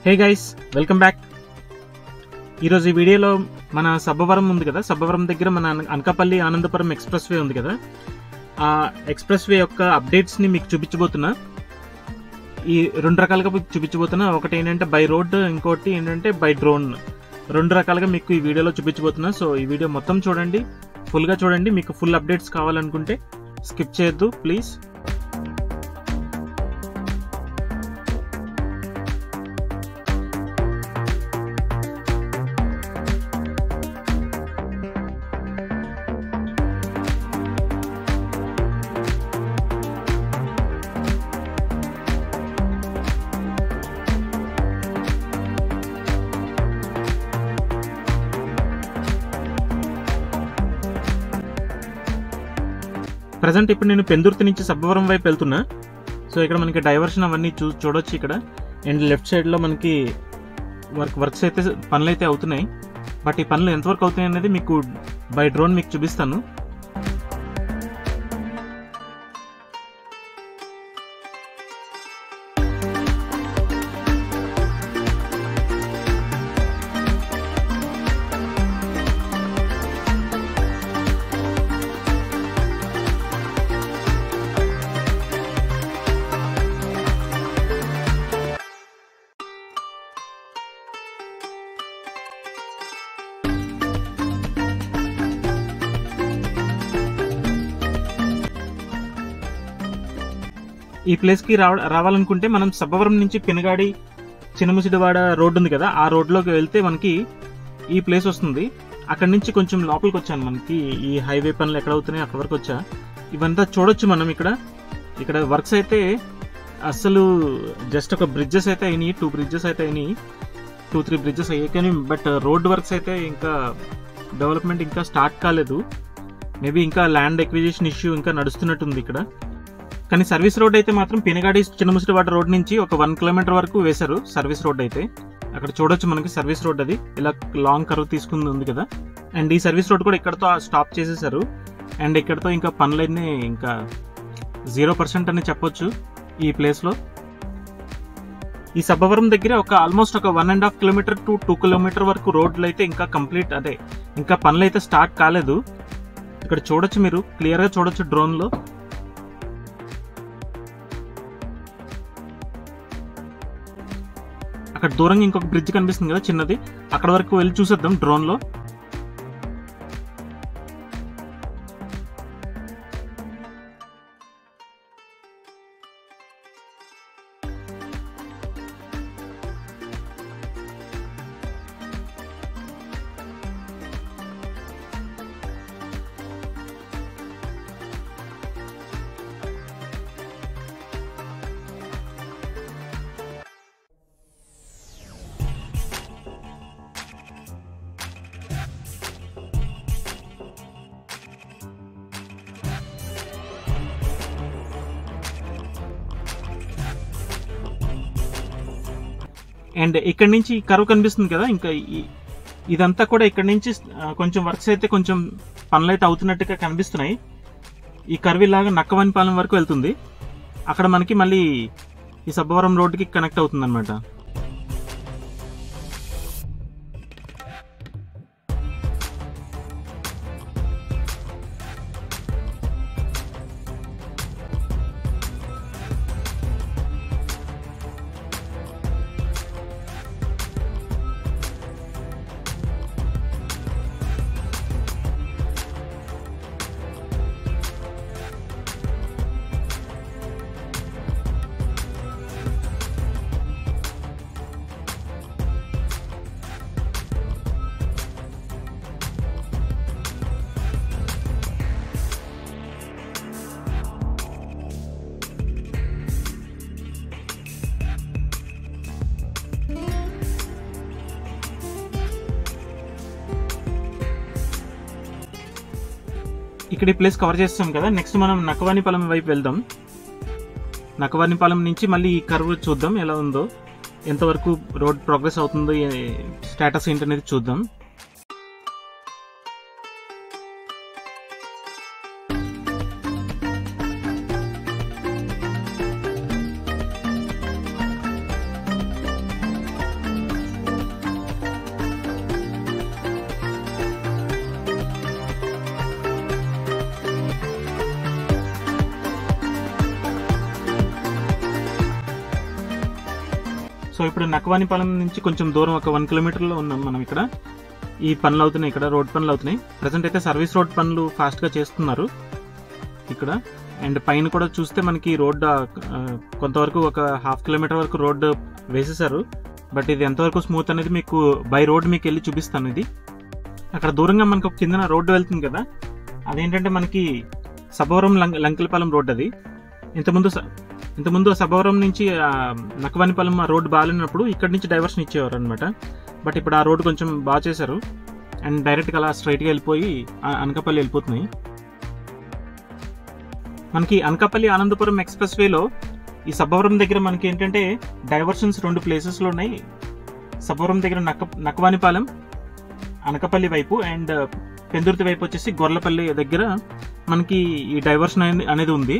Hey guys, welcome back. ఈరోజు ఈ వీడియోలో మన సబ్బవరం ఉంది కదా, సబ్బవరం దగ్గర మన అనకాపల్లి ఆనందపురం ఎక్స్ప్రెస్ వే ఉంది కదా, ఆ ఎక్స్ప్రెస్ వే యొక్క అప్డేట్స్ని మీకు చూపించబోతున్నా. ఈ రెండు రకాలుగా మీకు చూపించబోతున్నా. ఒకటి ఏంటంటే బై రోడ్, ఇంకోటి ఏంటంటే బై డ్రోన్. రెండు రకాలుగా మీకు ఈ వీడియోలో చూపించబోతున్నా. సో ఈ వీడియో మొత్తం చూడండి, ఫుల్గా చూడండి. మీకు ఫుల్ అప్డేట్స్ కావాలనుకుంటే స్కిప్ చేయొద్దు ప్లీజ్. ప్రజెంట్ ఇప్పుడు నేను పెందుర్తి నుంచి సబ్బవరం వైపు వెళ్తున్నా. సో ఇక్కడ మనకి డైవర్షన్ అవన్నీ చూడొచ్చు ఇక్కడ. అండ్ లెఫ్ట్ సైడ్లో మనకి వర్క్స్ అయితే పనులు అయితే అవుతున్నాయి. బట్ ఈ పనులు ఎంతవరకు అవుతున్నాయి అనేది మీకు బై డ్రోన్ మీకు చూపిస్తాను. ఈ ప్లేస్కి రావాలనుకుంటే మనం సబ్బవరం నుంచి పెనుగాడి చినముసిడివాడ రోడ్డు ఉంది కదా, ఆ రోడ్లోకి వెళ్తే మనకి ఈ ప్లేస్ వస్తుంది. అక్కడి నుంచి కొంచెం లోపలికి వచ్చాను. మనకి ఈ హైవే పనులు ఎక్కడ అవుతున్నాయి అక్కడ వరకు వచ్చా. ఇవంతా చూడొచ్చు మనం. ఇక్కడ వర్క్స్ అయితే అసలు జస్ట్ ఒక బ్రిడ్జెస్ అయితే అయినాయి, 2 బ్రిడ్జెస్ అయితే అయినాయి, 2-3 బ్రిడ్జెస్ అయ్యాయి. కానీ బట్ రోడ్ వర్క్స్ అయితే ఇంకా డెవలప్మెంట్ ఇంకా స్టార్ట్ కాలేదు. మేబీ ఇంకా ల్యాండ్ ఎక్విజిషన్ ఇష్యూ ఇంకా నడుస్తున్నట్టుంది ఇక్కడ. కానీ సర్వీస్ రోడ్ అయితే మాత్రం పెనుగాడి చిన్నముసిడివాడ రోడ్ నుంచి ఒక 1 కిలోమీటర్ వరకు వేశారు సర్వీస్ రోడ్ అయితే. అక్కడ చూడొచ్చు మనకి సర్వీస్ రోడ్, అది ఇలా లాంగ్ కర్వ్ తీసుకుంది ఉంది కదా. అండ్ ఈ సర్వీస్ రోడ్ కూడా ఇక్కడతో స్టాప్ చేసేసారు. అండ్ ఇక్కడతో ఇంకా పనులన్నీ ఇంకా 0% అని చెప్పొచ్చు ఈ ప్లేస్లో. ఈ సబ్బవరం దగ్గర ఆల్మోస్ట్ ఒక 1.5 కిలోమీటర్ to 2 కిలోమీటర్ వరకు రోడ్లు అయితే ఇంకా కంప్లీట్, అదే ఇంకా పనులు అయితే స్టార్ట్ కాలేదు. ఇక్కడ చూడొచ్చు, మీరు క్లియర్గా చూడొచ్చు డ్రోన్లో. అక్కడ దూరంగా ఇంకొక బ్రిడ్జ్ కనిపిస్తుంది కదా చిన్నది, అక్కడ వరకు వెళ్ళి చూసేద్దాం డ్రోన్లో. అండ్ ఇక్కడ నుంచి కర్వ్ కనిపిస్తుంది కదా, ఇంకా ఇదంతా కూడా ఇక్కడ నుంచి కొంచెం వర్క్స్ అయితే కొంచెం పనులు అయితే అవుతున్నట్టుగా కనిపిస్తున్నాయి. ఈ కర్వ్ ఇలాగా నక్కవానిపాలెం వరకు వెళ్తుంది. అక్కడ మనకి మళ్ళీ ఈ సబ్బవరం రోడ్డుకి కనెక్ట్ అవుతుంది అనమాట. ఇక్కడ ఈ ప్లేస్ కవర్ చేస్తాం కదా. నెక్స్ట్ మనం నక్కవానిపాలెం వైపు వెళ్దాం. నక్కవానిపాలెం నుంచి మళ్ళీ ఈ కర్వ్ చూద్దాం ఎలా ఉందో, ఎంతవరకు రోడ్ ప్రోగ్రెస్ అవుతుందో, స్టేటస్ ఏంటనేది చూద్దాం. సో ఇప్పుడు నక్కవానిపాలెం నుంచి కొంచెం దూరం ఒక 1 కిలోమీటర్లో ఉన్నాం మనం. ఇక్కడ ఈ పనులు అవుతున్నాయి, ఇక్కడ రోడ్ పనులు అవుతున్నాయి. ప్రజెంట్ అయితే సర్వీస్ రోడ్ పనులు ఫాస్ట్గా చేస్తున్నారు ఇక్కడ. అండ్ పైన కూడా చూస్తే మనకి రోడ్ కొంతవరకు ఒక 1/2 కిలోమీటర్ వరకు రోడ్ వేసేసారు. బట్ ఇది ఎంతవరకు స్మూత్ అనేది మీకు బై రోడ్ మీకు వెళ్ళి చూపిస్తాను. ఇది అక్కడ దూరంగా మనకు ఒక కిందన రోడ్డు వెళ్తుంది కదా, అదేంటంటే మనకి సభవరం లంకెలపాలెం రోడ్. అది ఇంతకుముందు సభవరం నుంచి నక్కవానిపాలెం రోడ్డు బాగాలేనప్పుడు ఇక్కడి నుంచి డైవర్షన్ ఇచ్చేవారు అనమాట. బట్ ఇప్పుడు ఆ రోడ్డు కొంచెం బాగా చేశారు అండ్ డైరెక్ట్గా అలా స్ట్రైట్గా వెళ్ళిపోయి అనకాపల్లి వెళ్ళిపోతున్నాయి. మనకి అనకాపల్లి ఆనందపురం ఎక్స్ప్రెస్ వేలో ఈ సభవరం దగ్గర మనకి ఏంటంటే డైవర్షన్స్ 2 ప్లేసెస్లో ఉన్నాయి. సభవరం దగ్గర నక్కవానిపాలెం అనకాపల్లి వైపు అండ్ పెందుర్తి వైపు వచ్చేసి గొర్లపల్లి దగ్గర మనకి ఈ డైవర్షన్ అనేది ఉంది.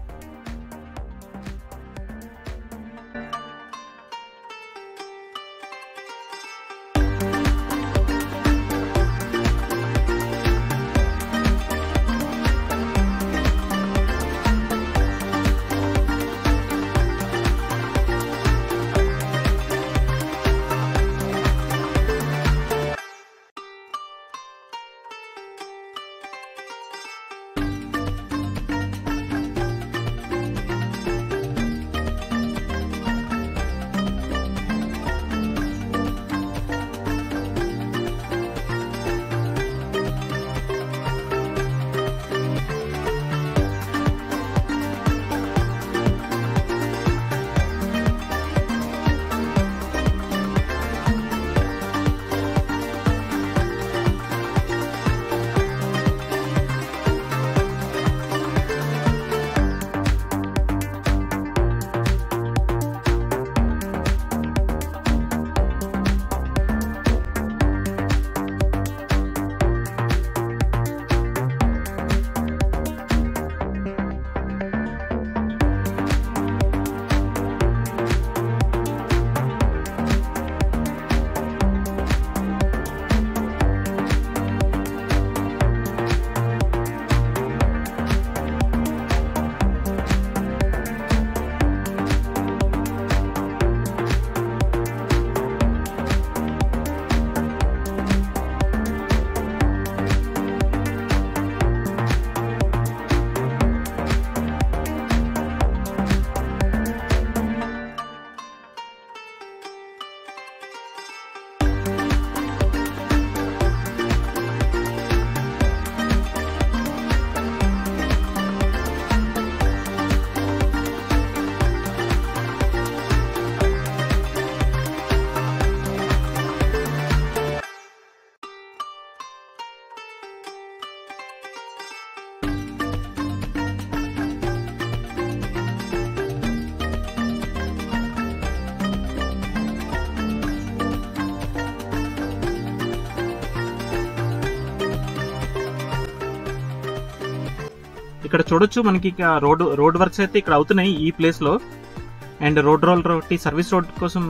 ఇక్కడ చూడొచ్చు మనకి రోడ్ వర్క్స్ అయితే ఇక్కడ అవుతున్నాయి ఈ ప్లేస్ లో. అండ్ రోడ్ రోలర్ ఒకటి సర్వీస్ రోడ్ కోసం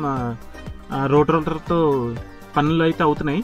రోడ్ రోలర్ తో పనులు అయితే అవుతున్నాయి.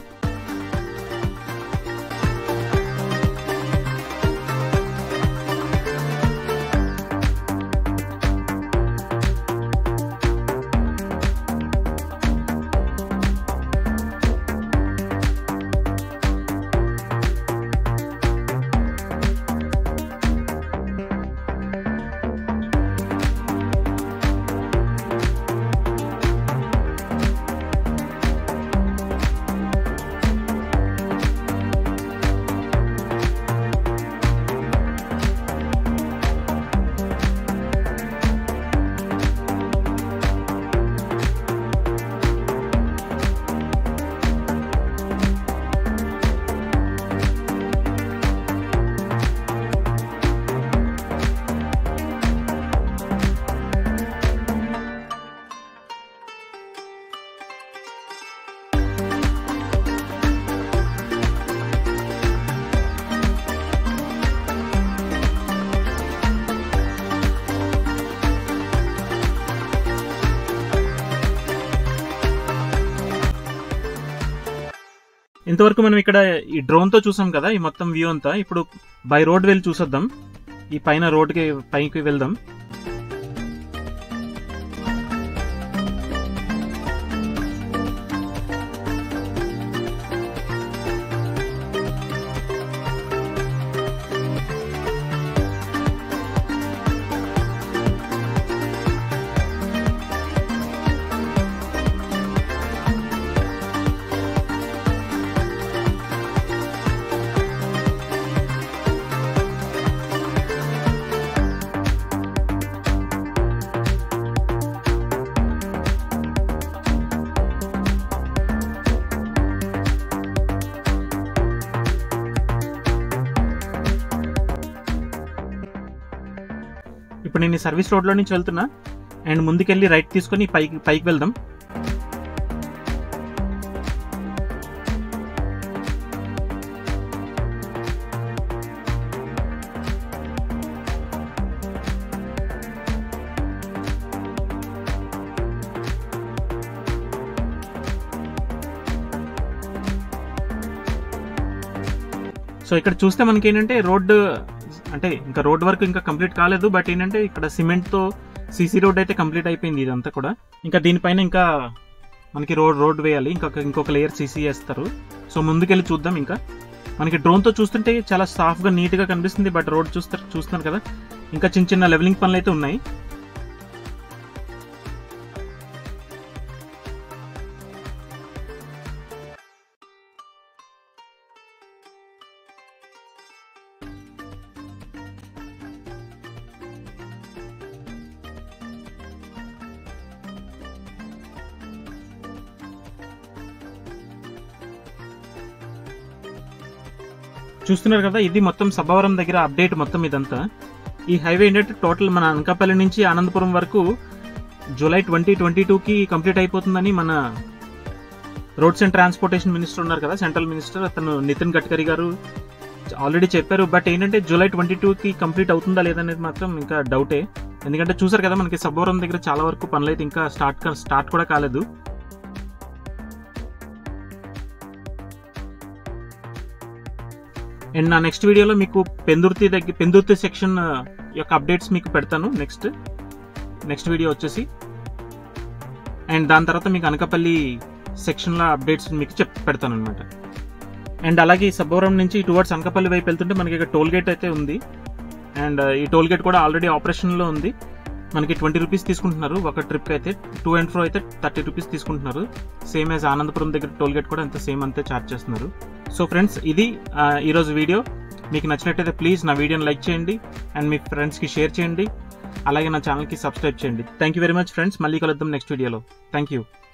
ఇంతవరకు మనం ఇక్కడ ఈ డ్రోన్ తో చూసాం కదా ఈ మొత్తం వ్యూ అంతా. ఇప్పుడు బై రోడ్ వెళ్ళి చూసొద్దాం. ఈ పైన రోడ్కి పైకి వెళ్దాం. ఇప్పుడు నేను ఈ సర్వీస్ రోడ్లో నుంచి వెళ్తున్నా అండ్ ముందుకెళ్ళి రైట్ తీసుకొని పైకి వెళ్దాం. సో ఇక్కడ చూస్తే మనకి ఏంటంటే రోడ్డు అంటే ఇంకా రోడ్ వర్క్ ఇంకా కంప్లీట్ కాలేదు, బట్ ఏంటంటే ఇక్కడ సిమెంట్తో సీసీ రోడ్ అయితే కంప్లీట్ అయిపోయింది ఇదంతా కూడా. ఇంకా దీనిపైన ఇంకా మనకి రోడ్ వేయాలి, ఇంకొక లేయర్ సీసీ వేస్తారు. సో ముందుకెళ్ళి చూద్దాం. ఇంకా మనకి డ్రోన్తో చూస్తుంటే చాలా సాఫ్ట్గా నీట్గా కనిపిస్తుంది, బట్ రోడ్ చూస్తున్నారు కదా, ఇంకా చిన్న లెవెలింగ్ పనులు అయితే ఉన్నాయి. చూస్తున్నారు కదా, ఇది మొత్తం సబ్బవరం దగ్గర అప్డేట్ మొత్తం ఇదంతా. ఈ హైవే ఏంటంటే టోటల్ మన అనకాపల్లి నుంచి ఆనందపురం వరకు జూలై 2022కి కంప్లీట్ అయిపోతుందని మన రోడ్స్ అండ్ ట్రాన్స్పోర్టేషన్ మినిస్టర్ ఉన్నారు కదా, సెంట్రల్ మినిస్టర్, అతను నితిన్ గడ్కరీ గారు ఆల్రెడీ చెప్పారు. బట్ ఏంటంటే జూలై 22కి కంప్లీట్ అవుతుందా లేదనేది మాత్రం ఇంకా డౌటే. ఎందుకంటే చూసారు కదా, మనకి సబ్బవరం దగ్గర చాలా వరకు పనులు అయితే ఇంకా స్టార్ట్ కూడా కాలేదు. అండ్ నా నెక్స్ట్ వీడియోలో మీకు పెందుర్తి సెక్షన్ యొక్క అప్డేట్స్ మీకు పెడతాను నెక్స్ట్ వీడియో వచ్చేసి. అండ్ దాని తర్వాత మీకు అనకాపల్లి సెక్షన్లో అప్డేట్స్ మీకు పెడతాను అనమాట. అండ్ అలాగే ఈ సబ్బవరం నుంచి టువర్డ్స్ అనకాపల్లి వైపు వెళ్తుంటే మనకి ఇక్కడ టోల్ గేట్ అయితే ఉంది. అండ్ ఈ టోల్ గేట్ కూడా ఆల్రెడీ ఆపరేషన్లో ఉంది. మనకి 20 రూపీస్ తీసుకుంటున్నారు ఒక ట్రిప్కి అయితే. టు అండ్ ఫ్రో అయితే 30 రూపీస్ తీసుకుంటున్నారు. సేమ్ యాజ్ ఆనందపురం దగ్గర టోల్ గేట్ కూడా అంతే ఛార్జ్ చేస్తున్నారు. సో ఫ్రెండ్స్, ఇది ఈరోజు వీడియో. మీకు నచ్చినట్టయితే ప్లీజ్ నా వీడియోని లైక్ చేయండి అండ్ మీ ఫ్రెండ్స్కి షేర్ చేయండి. అలాగే నా ఛానల్కి సబ్స్క్రైబ్ చేయండి. Thank you very much friends. మళ్ళీ కలుద్దాం నెక్స్ట్ వీడియోలో. Thank you.